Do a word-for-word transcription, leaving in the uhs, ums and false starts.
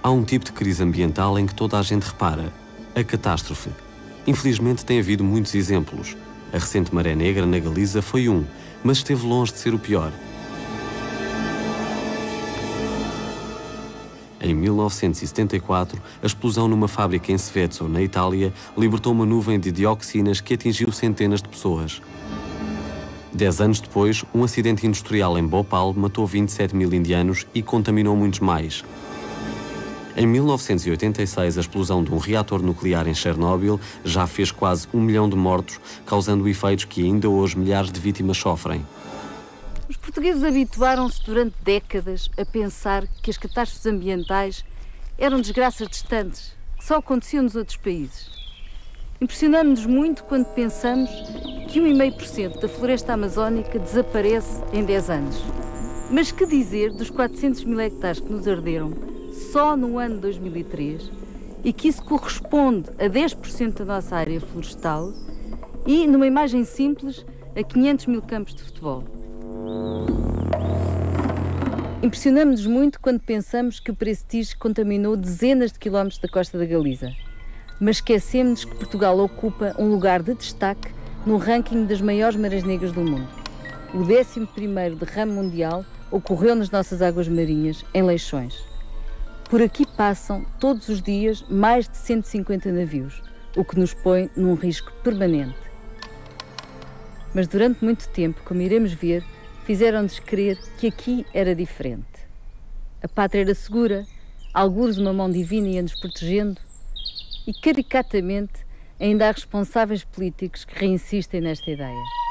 Há um tipo de crise ambiental em que toda a gente repara: a catástrofe. Infelizmente tem havido muitos exemplos. A recente maré negra na Galiza foi um, mas esteve longe de ser o pior. Em mil novecentos e setenta e quatro, a explosão numa fábrica em Seveso, na Itália, libertou uma nuvem de dioxinas que atingiu centenas de pessoas. Dez anos depois, um acidente industrial em Bhopal matou vinte e sete mil indianos e contaminou muitos mais. Em mil novecentos e oitenta e seis, a explosão de um reator nuclear em Chernobyl já fez quase um milhão de mortos, causando efeitos que ainda hoje milhares de vítimas sofrem. Os portugueses habituaram-se durante décadas a pensar que as catástrofes ambientais eram desgraças distantes, que só aconteciam nos outros países. Impressionamos-nos muito quando pensamos que um vírgula cinco por cento da floresta amazónica desaparece em dez anos. Mas que dizer dos quatrocentos mil hectares que nos arderam só no ano de dois mil e três e que isso corresponde a dez por cento da nossa área florestal e, numa imagem simples, a quinhentos mil campos de futebol. Impressionamos-nos muito quando pensamos que o Prestige contaminou dezenas de quilómetros da costa da Galiza. Mas esquecemos que Portugal ocupa um lugar de destaque no ranking das maiores marés negras do mundo. O décimo primeiro derrame mundial ocorreu nas nossas águas marinhas, em Leixões. Por aqui passam, todos os dias, mais de cento e cinquenta navios, o que nos põe num risco permanente. Mas durante muito tempo, como iremos ver, fizeram-nos crer que aqui era diferente. A pátria era segura, algures uma mão divina ia-nos protegendo, e caricatamente ainda há responsáveis políticos que reinsistem nesta ideia.